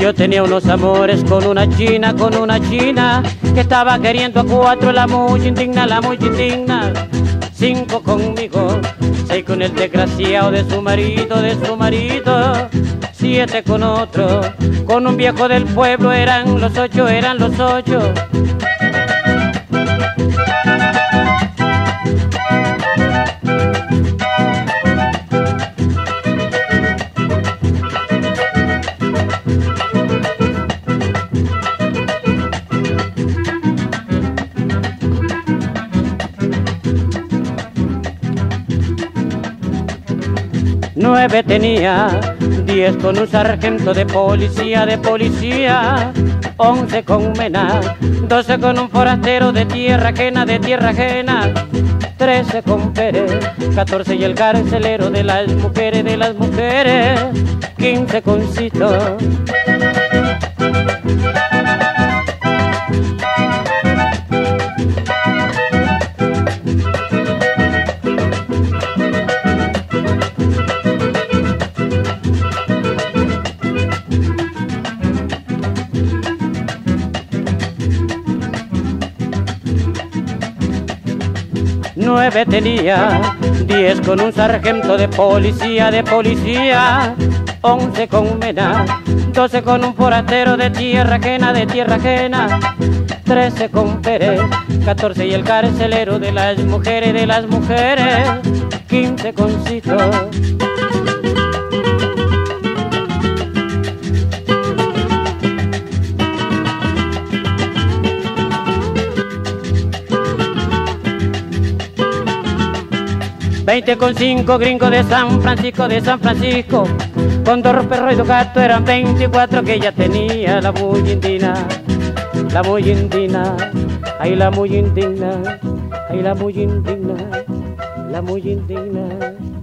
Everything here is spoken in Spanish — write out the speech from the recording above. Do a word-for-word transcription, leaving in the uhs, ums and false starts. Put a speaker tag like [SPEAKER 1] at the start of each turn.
[SPEAKER 1] Yo tenía unos amores con una china, con una china, que estaba queriendo a cuatro, la muy indigna, la muy indigna. Cinco conmigo, seis con el desgraciado de su marido, de su marido. Siete con otro, con un viejo del pueblo, eran los ocho, eran los ocho. Nueve tenía, diez con un sargento de policía, de policía, once con Mena, doce con un forastero de tierra ajena, de tierra ajena, trece con Pérez, catorce y el carcelero de las mujeres, de las mujeres, quince con Cito. Nueve tenía, diez con un sargento de policía, de policía, once con Mena, doce con un forastero de tierra ajena, de tierra ajena, trece con Pérez, catorce y el carcelero de las mujeres, de las mujeres, quince con Cito. Veinte con cinco gringos de San Francisco, de San Francisco, con dos perros y dos gatos eran veinticuatro que ella tenía, la muy indigna, la muy indigna, ay la muy indigna, ay la muy indigna, la muy indigna.